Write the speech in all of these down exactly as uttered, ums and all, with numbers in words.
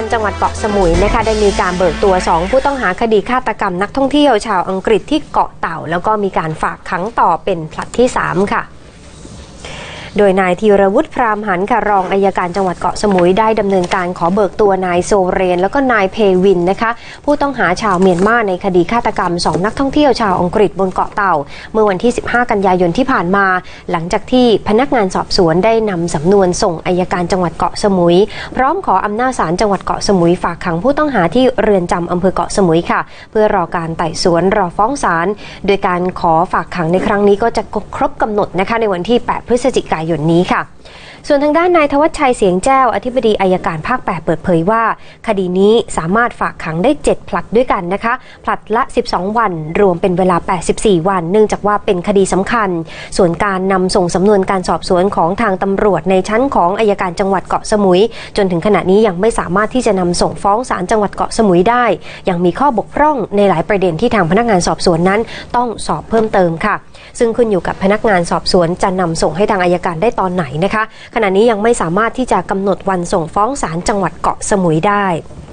จังหวัดเกาะสมุยนะคะได้มีการเบิกตัวสองผู้ต้องหาคดีฆาตกรรมนักท่องเที่ยวชาวอังกฤษที่เกาะเต่าแล้วก็มีการฝากขังต่อเป็นผลัดที่สามค่ะโดยนายธีรวุฒิพรามหันค่ะรองอัยการจังหวัดเกาะสมุยได้ดำเนินการขอเบิกตัวนายโซเรนแล้วก็นายเพวินนะคะผู้ต้องหาชาวเมียนมาในคดีฆาตกรรมสองนักท่องเที่ยวชาวอังกฤษบนเกาะเต่าเมื่อวันที่สิบห้ากันยายนที่ผ่านมาหลังจากที่พนักงานสอบสวนได้นำสำนวนส่งอัยการจังหวัดเกาะสมุยพร้อมขออำนาจศาลจังหวัดเกาะสมุยฝากขังผู้ต้องหาที่เรือนจำอำเภอเกาะสมุยค่ะเพื่อรอการไต่สวนรอฟ้องศาลโดยการขอฝากขังในครั้งนี้ก็จะครบกำหนดนะคะในวันที่แปดพฤศจิกายนนี้ค่ะส่วนทางด้านนายธวัชชัยเสียงแจ้วอธิบดีอัยการภาคแปดเปิดเผยว่าคดีนี้สามารถฝากขังได้เจ็ดผลัดด้วยกันนะคะผลัดละสิบสองวันรวมเป็นเวลาแปดสิบสี่วันเนื่องจากว่าเป็นคดีสำคัญส่วนการนำส่งสำนวนการสอบสวนของทางตำรวจในชั้นของอัยการจังหวัดเกาะสมุยจนถึงขณะนี้ยังไม่สามารถที่จะนำส่งฟ้องศาลจังหวัดเกาะสมุยได้ยังมีข้อบกพร่องในหลายประเด็นที่ทางพนักงานสอบสวนนั้นต้องสอบเพิ่มเติมค่ะซึ่งขึ้นอยู่กับพนักงานสอบสวนจะนำส่งให้ทางอัยการได้ตอนไหนนะคะขณะนี้ยังไม่สามารถที่จะกำหนดวันส่งฟ้องศาลจังหวัดเกาะสมุยได้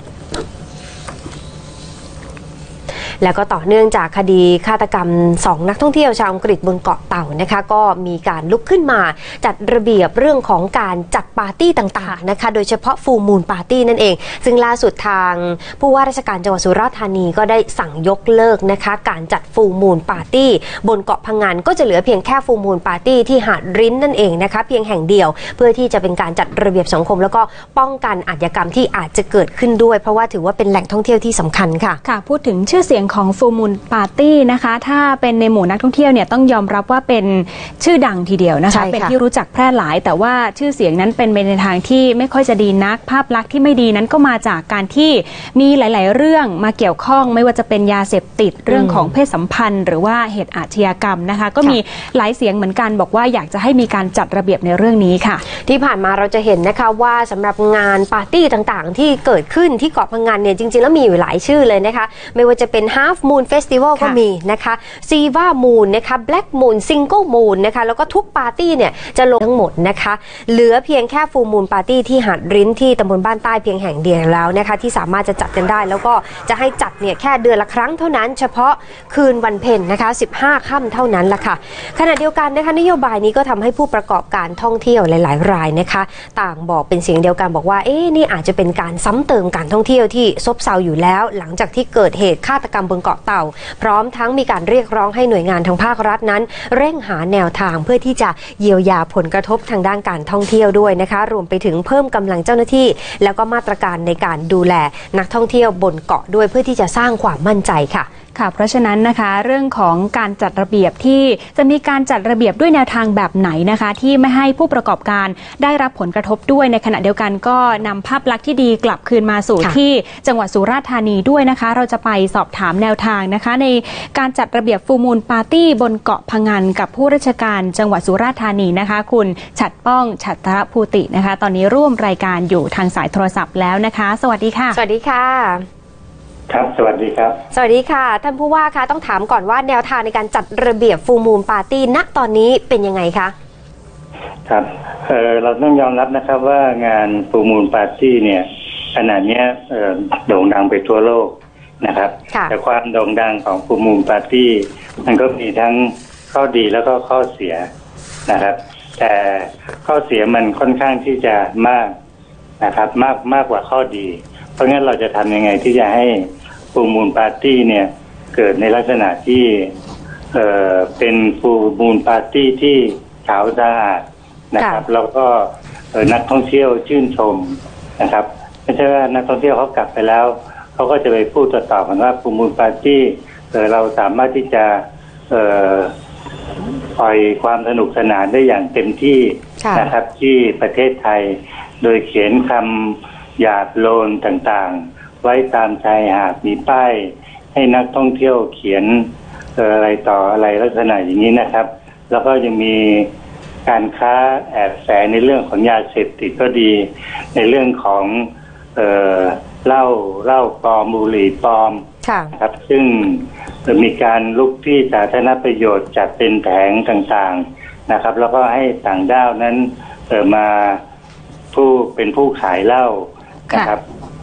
แล้วก็ต่อเนื่องจากคดีฆาตกรรมสองนักท่องเที่ยวชาวอังกฤษบนเกาะเต่านะคะก็มีการลุกขึ้นมาจัดระเบียบเรื่องของการจัดปาร์ตี้ต่างๆนะคะโดยเฉพาะฟูลมูนปาร์ตี้นั่นเองซึ่งล่าสุดทางผู้ว่าราชการจังหวัดสุราษฎร์ธานีก็ได้สั่งยกเลิกนะคะการจัดฟูลมูนปาร์ตี้บนเกาะพะงันก็จะเหลือเพียงแค่ฟูลมูนปาร์ตี้ที่หาดริ้นนั่นเองนะคะเพียงแห่งเดียวเพื่อที่จะเป็นการจัดระเบียบสังคมแล้วก็ป้องกันอาชญากรรมที่อาจจะเกิดขึ้นด้วยเพราะว่าถือว่าเป็นแหล่งท่องเที่ยวที่สำคัญค่ะค่ะพูดถึงชื่อเสียงของฟูลมูนปาร์ตี้นะคะถ้าเป็นในหมู่นักท่องเที่ยวเนี่ยต้องยอมรับว่าเป็นชื่อดังทีเดียวนะคะเป็นที่รู้จักแพร่หลายแต่ว่าชื่อเสียงนั้นเป็นไปในทางที่ไม่ค่อยจะดีนักภาพลักษณ์ที่ไม่ดีนั้นก็มาจากการที่มีหลายๆเรื่องมาเกี่ยวข้องไม่ว่าจะเป็นยาเสพติดเรื่องของเพศสัมพันธ์หรือว่าเหตุอาชญากรรมนะคะก็มีหลายเสียงเหมือนกันบอกว่าอยากจะให้มีการจัดระเบียบในเรื่องนี้ค่ะที่ผ่านมาเราจะเห็นนะคะว่าสำหรับงานปาร์ตี้ต่างๆที่เกิดขึ้นที่เกาะพะงันเนี่ยจริงๆแล้วมีอยู่หลายชื่อเลยนะคะไม่ว่าจะเป็น Half Moon Festival ก็มีนะคะซีวามูนนะคะแบล็กมูนซิงเกิลมูนนะคะแล้วก็ทุกปาร์ตี้เนี่ยจะลงทั้งหมดนะคะเหลือเพียงแค่ฟูลมูนปาร์ตี้ที่หาดริ้นที่ตำบลบ้านใต้เพียงแห่งเดียวแล้วนะคะที่สามารถจะจัดกันได้แล้วก็จะให้จัดเนี่ยแค่เดือนละครั้งเท่านั้นเฉพาะคืนวันเพ็ญนะคะสิบห้าค่ำเท่านั้นละค่ะขณะเดียวกันนะคะนโยบายนี้ก็ทำให้ผู้ประกอบการท่องเที่ยวหลายๆรายนะคะต่างบอกเป็นเสียงเดียวกันบอกว่าเอ๊ะนี่อาจจะเป็นการซ้ำเติมการท่องเที่ยวที่ซบเซาอยู่แล้วหลังจากที่เกิดเหตุฆาตกรรมบนเกาะเต่าพร้อมทั้งมีการเรียกร้องให้หน่วยงานทางภาครัฐนั้นเร่งหาแนวทางเพื่อที่จะเยียวยาผลกระทบทางด้านการท่องเที่ยวด้วยนะคะรวมไปถึงเพิ่มกำลังเจ้าหน้าที่แล้วก็มาตรการในการดูแลนักท่องเที่ยวบนเกาะด้วยเพื่อที่จะสร้างความมั่นใจค่ะค่ะเพราะฉะนั้นนะคะเรื่องของการจัดระเบียบที่จะมีการจัดระเบียบด้วยแนวทางแบบไหนนะคะที่ไม่ให้ผู้ประกอบการได้รับผลกระทบด้วยในขณะเดียวกันก็นำภาพลักษณ์ที่ดีกลับคืนมาสู่ที่จังหวัดสุราษฎร์ธานีด้วยนะคะเราจะไปสอบถามแนวทางนะคะในการจัดระเบียบฟูลมูนปาร์ตี้บนเกาะพะงันกับผู้ราชการจังหวัดสุราษฎร์ธานีนะคะคุณฉัตรป้องฉัตรภูตินะคะตอนนี้ร่วมรายการอยู่ทางสายโทรศัพท์แล้วนะคะสวัสดีค่ะสวัสดีค่ะครับสวัสดีครับสวัสดีค่ะท่านผู้ว่าคะต้องถามก่อนว่าแนวทางในการจัดระเบียบฟูลมูนปาร์ตี้ณตอนนี้เป็นยังไงคะครับเออเราต้องยอมรับนะครับว่างานฟูลมูนปาร์ตี้เนี่ยขณะนี้เออโด่งดังไปทั่วโลกนะครับแต่ความโด่งดังของฟูลมูนปาร์ตี้มันก็มีทั้งข้อดีแล้วก็ข้อเสียนะครับแต่ข้อเสียมันค่อนข้างที่จะมากนะครับมากมากกว่าข้อดีเพราะงั้นเราจะทำยังไงที่จะให้ฟูลมูนปาร์ตี้เนี่ยเกิดในลักษณะที่เอ่อเป็นฟูลมูนปาร์ตี้ที่ขาวสะอาดนะครับแล้วก็นักท่องเที่ยวชื่นชมนะครับไม่ใช่ว่านักท่องเที่ยวเขากลับไปแล้วเขาก็จะไปพูดต่อๆกันว่าฟูลมูนปาร์ตี้เออเราสามารถที่จะเอ่อปล่อยความสนุกสนานได้อย่างเต็มที่นะครับที่ประเทศไทยโดยเขียนคำหยาบโลนต่างๆไว้ตามชายหาดมีป้ายให้นักท่องเที่ยวเขียนอะไรต่ออะไรลักษณะอย่างนี้นะครับแล้วก็ยังมีการค้าแอบแฝงในเรื่องของยาเสพติดก็ดีในเรื่องของเอ่อเหล้าเหล้าปลอมบุหรี่ปลอมครับซึ่งมีการลุกที่สาธารณประโยชน์จัดเป็นแผงต่างๆนะครับแล้วก็ให้ต่างด้าวนั้นเอ่อมาผู้เป็นผู้ขายเหล้านะครับ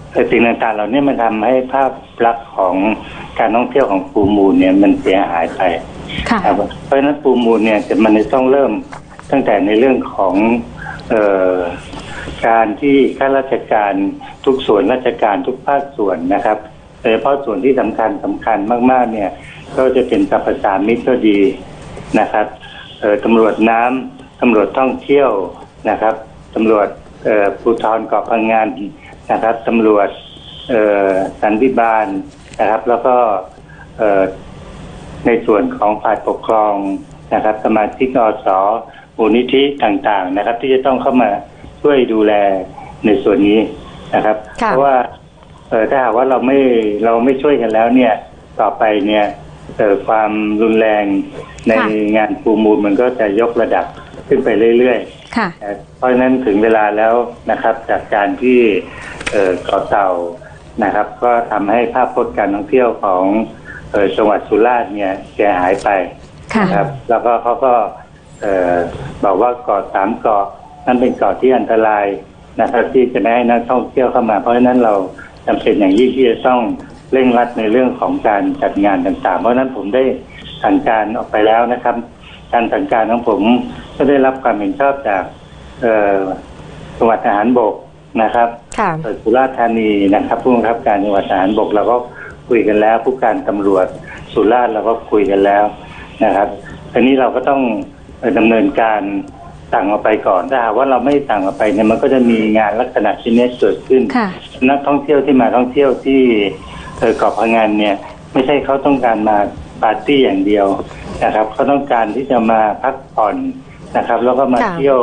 สิ่งต่างๆเหล่านี้มันทำให้ภาพลักษณ์ของการท่องเที่ยวของฟูลมูนเนี่ยมันเสียหายไปครับเพราะฉะนั้นฟูลมูนเนี่ยจะมันต้องเริ่มตั้งแต่ในเรื่องของเอ่อการที่ข้าราชการทุกส่วนราชการทุกภาคส่วนนะครับโดยเฉพาะส่วนที่สำคัญสำคัญมากๆเนี่ยก็จะเป็นสรรพสามิตก็ดีนะครับเอ่อตำรวจน้ำตำรวจท่องเที่ยวนะครับตำรวจเอ่อภูธรเกาะพังงานนะครับตำรวจเอ่อสันติบาลนะครับแล้วก็เอ่อในส่วนของฝ่ายปกครองนะครับสมาชิกอสมูลนิธิต่างๆนะครับที่จะต้องเข้ามาช่วยดูแลในส่วนนี้นะครับเพราะว่าเอ่อถ้าหากว่าเราไม่เราไม่ช่วยกันแล้วเนี่ยต่อไปเนี่ยเอ่อความรุนแรงในงานฟูลมูนมันก็จะยกระดับขึ้นไปเรื่อยๆเพราะฉะนั้นถึงเวลาแล้วนะครับจากการที่เอ่อเกาะเต่านะครับก็ทำให้ภาพพจน์การท่องเที่ยวของเอ่อจังหวัดสุราษฎร์เนี่ยเสียหายไปนะครับแล้วก็เขาก็เอ่อบอกว่าเกาะสามเกาะนั่นเป็นเกาะที่อันตรายนะครับที่จะไม่ให้นักท่องเที่ยวเข้ามาเพราะฉะนั้นเราจำเป็นอย่างยิ่งที่จะต้องเร่งรัดในเรื่องของการจัดงานต่างๆเพราะฉะนั้นผมได้สั่งการออกไปแล้วนะครับการสั่งการของผมก็ได้รับความเห็นชอบจากจังหวัดทหารบกนะครับสุราษฎร์ธานีนะครับผู้บังคับการจังหวัดทหารบกเราก็คุยกันแล้วผู้การตำรวจสุราษฎร์เราก็คุยกันแล้วนะครับทีนี้เราก็ต้องดำเนินการสั่งออกไปก่อนถ้าหากว่าเราไม่สั่งออกไปเนี่ยมันก็จะมีงานลักษณะเช่นนี้เกิดขึ้นนักท่องเที่ยวที่มาท่องเที่ยวที่เกาะพังงานเนี่ยไม่ใช่เขาต้องการมาปาร์ตี้อย่างเดียวนะครับเขาต้องการที่จะมาพักผ่อนนะครับแล้วก็มาเที่ยว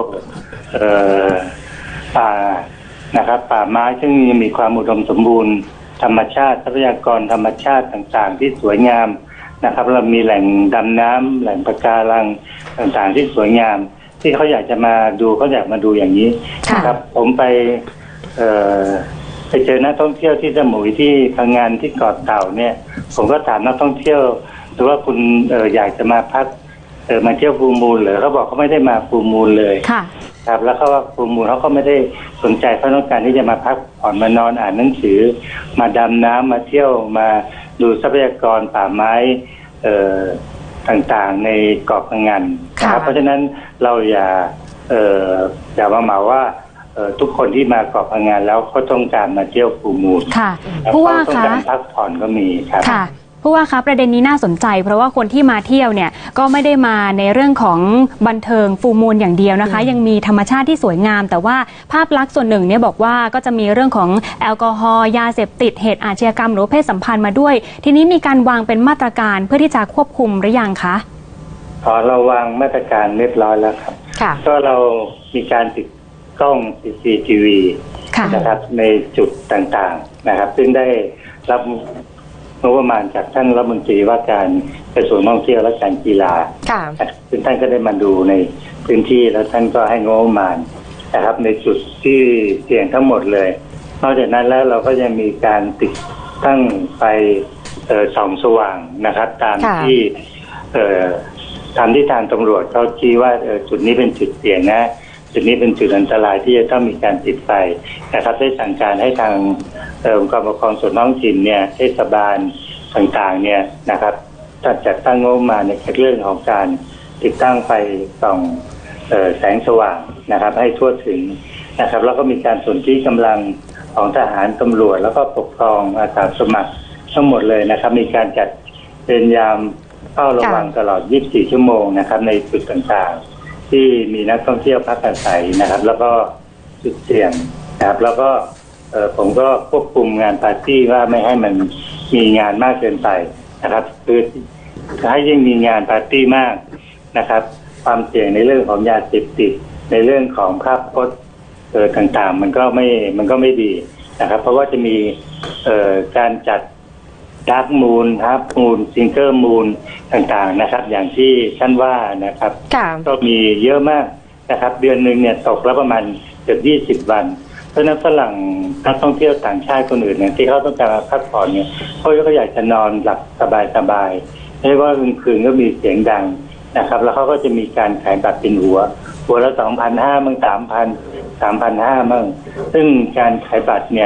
ป่านะครับป่าไม้ซึ่งมีความอุดมสมบูรณ์ธรรมชาติทรัพยากรธรรมชาติต่างๆที่สวยงามนะครับเรามีแหล่งดำน้ำแหล่งปะการังต่างๆที่สวยงามที่เขาอยากจะมาดูเขาอยากมาดูอย่างนี้นะครับผมไปเอ่อไปเจอนักท่องเที่ยวที่สมุยที่พังงานที่เกาะเต่าเนี่ยผมก็ถามนักท่องเที่ยวหรือว่าคุณเอ่ออยากจะมาพักเอ่อมาเที่ยวฟูลมูนเหรอเขาบอกเขาไม่ได้มาฟูลมูนเลยครับแล้วเขาว่าฟูลมูนเขาก็ไม่ได้สนใจเขาต้องการที่จะมาพักผ่อนมานอนอ่านหนังสือมาดำน้ำมาเที่ยวมาดูทรัพยากรป่าไม้เอ่อต่างๆในเกาะพังงานนะครับเพราะฉะนั้นเราอย่าเอ่ออย่ามาเหมาว่าเอ่อทุกคนที่มาเกาะพังงานแล้วเขาต้องการมาเที่ยวฟูลมูนค่ะผู้ว่าคะพักผ่อนก็มีครับค่ะผู้ว่าคะประเด็นนี้น่าสนใจเพราะว่าคนที่มาเที่ยวเนี่ยก็ไม่ได้มาในเรื่องของบันเทิงฟูลมูนอย่างเดียวนะคะยังมีธรรมชาติที่สวยงามแต่ว่าภาพลักษณ์ส่วนหนึ่งเนี่ยบอกว่าก็จะมีเรื่องของแอลกอฮอล์ยาเสพติดเหตุอาชญากรรมหรือเพศสัมพันธ์มาด้วยทีนี้มีการวางเป็นมาตรการเพื่อที่จะควบคุมหรือยังคะอ๋อเราวางมาตรการเรียบร้อยแล้วครับก็เรามีการติดกล้อง ซี ซี ที วี นะครับในจุดต่างๆนะครับซึ่งได้รับงบประมาณจากท่านรัฐมนตรีว่าการกระทรวงท่องเที่ยวและการกีฬาซึ่งท่านก็ได้มาดูในพื้นที่แล้วท่านก็ให้งบประมาณนะครับในจุดที่เสี่ยงทั้งหมดเลยนอกจากนั้นแล้วเราก็ยังมีการติดตั้งไฟส่องสว่างนะครับตามที่ตามที่ทางตำรวจเขาชี้ว่าจุดนี้เป็นจุดเสี่ยงนะจุดนี้เป็นจุดอันตรายที่จะต้องมีการติดไฟนะครับได้สั่งการให้ทางองค์กรปกครองส่วนท้องถิ่นเนี่ยเทศบาลต่างๆเนี่ยนะครับจัดตั้งงบมาในเรื่องของการติดตั้งไฟส่องแสงสว่างนะครับให้ทั่วถึงนะครับแล้วก็มีการสนที่กำลังของทหารตำรวจแล้วก็ปกครองอาสาสมัครทั้งหมดเลยนะครับมีการจัดเป็นยามเฝ้าระวังตลอดยี่สิบสี่ชั่วโมงนะครับในจุดต่างๆที่มีนักท่องเที่ยวพักอาศัยนะครับแล้วก็จุดเสี่ยงนะครับแล้วก็เอ่อผมก็ควบคุมงานปาร์ตี้ว่าไม่ให้มันมีงานมากเกินไปนะครับคือให้ยิ่งมีงานปาร์ตี้มากนะครับความเสี่ยงในเรื่องของยาเสพติดในเรื่องของภาพพจน์เอ่อต่างๆมันก็ไม่มันก็ไม่ดีนะครับเพราะว่าจะมีเอ่อการจัดดาร์กมูนฮาร์ฟมูนซิงเกิลมูนต่างๆนะครับอย่างที่ท่านว่านะครับก็มีเยอะมากนะครับเดือนหนึ่งเนี่ยตกแล้วประมาณเกือบยี่สิบวันเพราะนั้นฝรั่งนักท่องเที่ยวต่างชาติคนอื่นเนี่ยที่เขาต้องการพักผ่อนเนี่ยเขาก็อยากจะนอนหลับสบายๆไม่ว่ากลางคืนก็มีเสียงดังนะครับแล้วเขาก็จะมีการขายบัตรเป็นหัวหัวละสองพันห้ามั่งสามพันสามพันห้ามั่งซึ่งการขายบัตรเนี่ย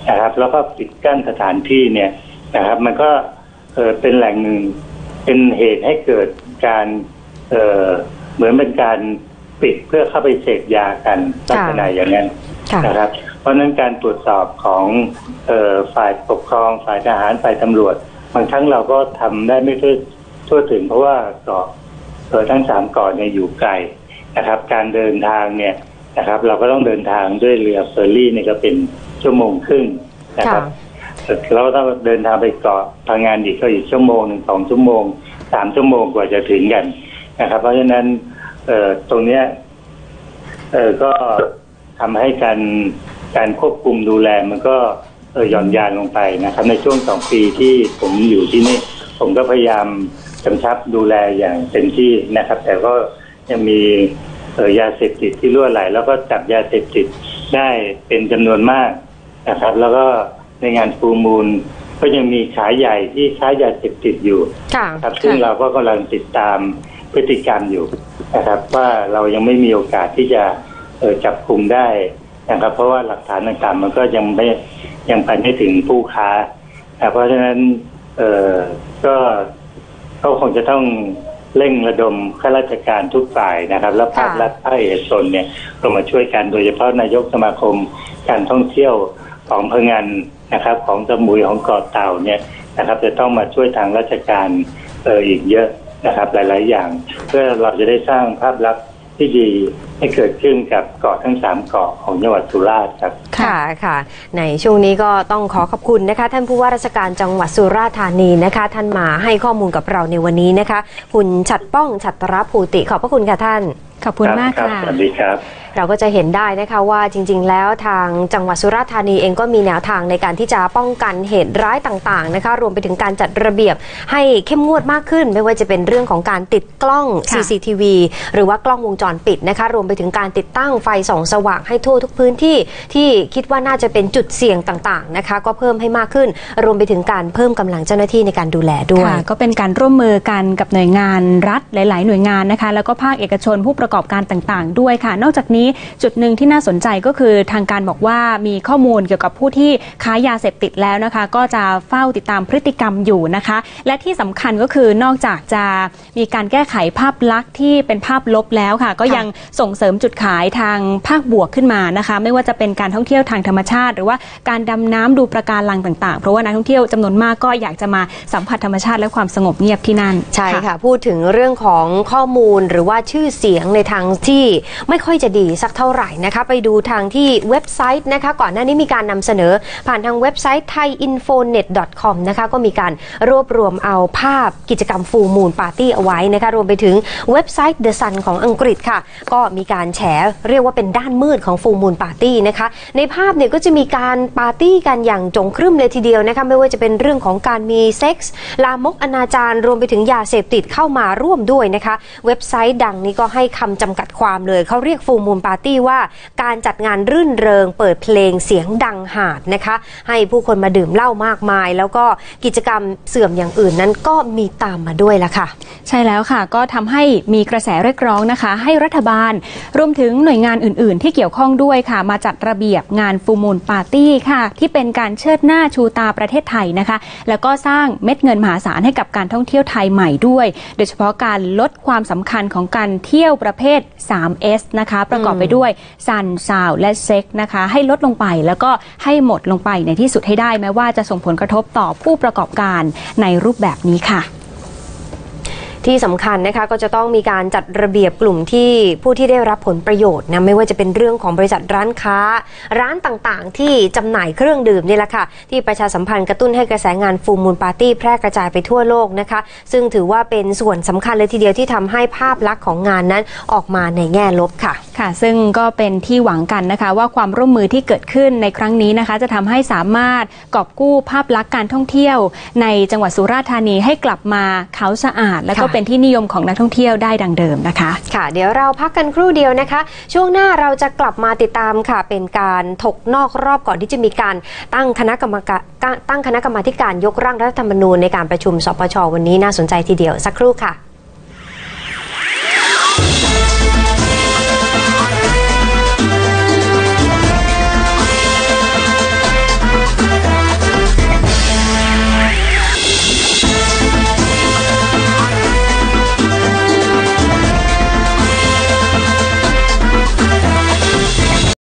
นะครับแล้วก็ปิดกั้นสถานที่เนี่ยนะครับมันก็เออเป็นแหล่งหนึ่งเป็นเหตุให้เกิดการเออเหมือนเป็นการปิดเพื่อเข้าไปเสพยากันลักษณะอย่างนั้นนะครับเพราะนั้นการตรวจสอบของเอ่อฝ่ายปกครองฝ่ายทหารฝ่ายตำรวจบางครั้งเราก็ทำได้ไม่ทั่วทั่วถึงเพราะว่าเกาะเอ่อทั้งสามเกาะเนี่ยอยู่ไกลนะครับการเดินทางเนี่ยนะครับเราก็ต้องเดินทางด้วยเรือเฟอร์รี่เนี่ยก็เป็นชั่วโมงครึ่งนะครับเราต้องเดินทางไปเกาะพังงานอีกก็อีกชั่วโมงหนึ่งสองชั่วโมงสามชั่วโมงกว่าจะถึงกันนะครับเพราะฉะนั้นเอ่อตรงเนี้ยเอ่อก็ทำให้การการควบคุมดูแลมันก็เอ่อหย่อนยานลงไปนะครับในช่วงสองปีที่ผมอยู่ที่นี่ผมก็พยายามกำชับดูแลอย่างเต็มที่นะครับแต่ก็ยังมีเอ่อยาเสพติดที่รั่วไหลแล้วก็จับยาเสพติดได้เป็นจำนวนมากนะครับแล้วก็ในงานฟูลมูนก็ยังมีขายใหญ่ที่ค้ายาเสพติดอยู่ครับซึ่งเราก็กำลังติดตามพฤติกรรมอยู่นะครับว่าเรายังไม่มีโอกาสที่จะเอ่อจับกุมได้นะครับเพราะว่าหลักฐานต่างๆมันก็ยังไม่ยังไปไม่ถึงผู้ค้าเพราะฉะนั้นเอ่อก็ก็คงจะต้องเร่งระดมข้าราชการทุกฝ่ายนะครับและภาครัฐภาคเอกชนเนี่ยลงมาช่วยกันโดยเฉพาะนายกสมาคมการท่องเที่ยวของพังงานนะครับของสมุยของเกาะเต่าเนี่ยนะครับจะต้องมาช่วยทางราชการเอออีกเยอะนะครับหลายๆอย่างเพื่อเราจะได้สร้างภาพลักษณ์ที่ดีให้เกิดขึ้นกับเกาะทั้งสามเกาะของจังหวัดสุราษฎร์ครับค่ะค่ะในช่วงนี้ก็ต้องขอขอบคุณนะคะท่านผู้ว่าราชการจังหวัดสุราษฎร์ธานีนะคะท่านมาให้ข้อมูลกับเราในวันนี้นะคะคุณฉัตรป้องฉัตรภูติขอบพระคุณค่ะท่านขอบคุณมากค่ะสวัสดีครับเราก็จะเห็นได้นะคะว่าจริงๆแล้วทางจังหวัดสุราษฎร์ธานีเองก็มีแนวทางในการที่จะป้องกันเหตุร้ายต่างๆนะคะรวมไปถึงการจัดระเบียบให้เข้มงวดมากขึ้นไม่ว่าจะเป็นเรื่องของการติดกล้อง ซี ซี ที วี หรือว่ากล้องวงจรปิดนะคะรวมไปถึงการติดตั้งไฟส่องสว่างให้ทั่วทุกพื้นที่ที่คิดว่าน่าจะเป็นจุดเสี่ยงต่างๆนะคะก็เพิ่มให้มากขึ้นรวมไปถึงการเพิ่มกำลังเจ้าหน้าที่ในการดูแลด้วยก็เป็นการร่วมมือกันกับหน่วยงานรัฐหลายๆหน่วยงานนะคะแล้วก็ภาคเอกชนผู้ประกอบการต่างๆด้วยค่ะนอกจากนี้จุดหนึ่งที่น่าสนใจก็คือทางการบอกว่ามีข้อมูลเกี่ยวกับผู้ที่ค้ายาเสพติดแล้วนะคะก็จะเฝ้าติดตามพฤติกรรมอยู่นะคะและที่สำคัญก็คือนอกจากจะมีการแก้ไขภาพลักษณ์ที่เป็นภาพลบแล้วค่ะก็ยังส่งเสริมจุดขายทางภาคบวกขึ้นมานะคะไม่ว่าจะเป็นการท่องเที่ยวทางธรรมชาติหรือว่าการดำน้ำดูปะการังต่างๆเพราะว่านักท่องเที่ยวจำนวนมากก็อยากจะมาสัมผัสธรรมชาติและความสงบเงียบที่นั่นใช่ค่ะพูดถึงเรื่องของข้อมูลหรือว่าชื่อเสียงในทางที่ไม่ค่อยจะดีสักเท่าไหร่นะคะไปดูทางที่เว็บไซต์นะคะก่อนหน้านี้มีการนำเสนอผ่านทางเว็บไซต์ ไทยอินโฟเน็ต ดอท คอม นะคะก็มีการรวบรวมเอาภาพกิจกรรม Full Moon Party เอาไว้นะคะรวมไปถึงเว็บไซต์ The Sun ของอังกฤษค่ะก็มีการแฉเรียกว่าเป็นด้านมืดของ Full Moon Party นะคะในภาพเนี่ยก็จะมีการปาร์ตี้กันอย่างจงครึ่มเลยทีเดียวนะคะไม่ว่าจะเป็นเรื่องของการมีเซ็กส์ลามกอนาจารรวมไปถึงยาเสพติดเข้ามาร่วมด้วยนะคะเว็บไซต์ดังนี้ก็ให้คำจำกัดความเลยเขาเรียก Full Moon Party ว่าการจัดงานรื่นเริงเปิดเพลงเสียงดังหาดนะคะให้ผู้คนมาดื่มเหล้ามากมายแล้วก็กิจกรรมเสื่อมอย่างอื่นนั้นก็มีตามมาด้วยละค่ะใช่แล้วค่ะก็ทำให้มีกระแสเรียกร้องนะคะให้รัฐบาลรวมถึงหน่วยงานอื่นๆที่เกี่ยวข้องด้วยค่ะมาจัดระเบียบงานฟูลมูนปาร์ตี้ค่ะที่เป็นการเชิดหน้าชูตาประเทศไทยนะคะแล้วก็สร้างเม็ดเงินมหาศาลให้กับการท่องเที่ยวไทยใหม่ด้วยโดยเฉพาะการลดความสำคัญของการเที่ยวประเภท ทรี เอส นะคะประกอบไปด้วยซันซาวและเซ็กนะคะให้ลดลงไปแล้วก็ให้หมดลงไปในที่สุดให้ได้แม้ว่าจะส่งผลกระทบต่อผู้ประกอบการในรูปแบบนี้ค่ะที่สำคัญนะคะก็จะต้องมีการจัดระเบียบกลุ่มที่ผู้ที่ได้รับผลประโยชน์นะไม่ว่าจะเป็นเรื่องของบริษัทร้านค้าร้านต่างๆที่จำหน่ายเครื่องดื่มนี่แหละค่ะที่ประชาสัมพันธ์กระตุ้นให้กระแสงานฟูลมูนปาร์ตี้แพร่กระจายไปทั่วโลกนะคะซึ่งถือว่าเป็นส่วนสำคัญเลยทีเดียวที่ทำให้ภาพลักษณ์ของงานนั้นออกมาในแง่ลบค่ะค่ะซึ่งก็เป็นที่หวังกันนะคะว่าความร่วมมือที่เกิดขึ้นในครั้งนี้นะคะจะทำให้สามารถกอบกู้ภาพลักษณ์การท่องเที่ยวในจังหวัดสุราษฎร์ธานีให้กลับมาขาวสะอาดและก็เป็นที่นิยมของนักท่องเที่ยวได้ดังเดิมนะคะค่ะเดี๋ยวเราพักกันครู่เดียวนะคะช่วงหน้าเราจะกลับมาติดตามค่ะเป็นการถกนอกรอบก่อนที่จะมีการตั้งคณะกรรมการตั้งคณะกรรมาธิการยกร่างรัฐธรรมนูญในการประชุมสปช.วันนี้น่าสนใจทีเดียวสักครู่ค่ะ